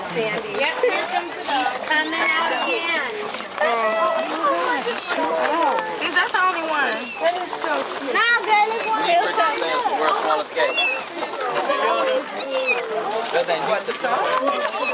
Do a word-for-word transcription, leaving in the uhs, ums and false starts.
Sandy. Yep, here comes the dog. Coming out again. See, that's the only one. That is so cute. Now, girl, it's one. Feels so good. World's smallest cake. That ain't what the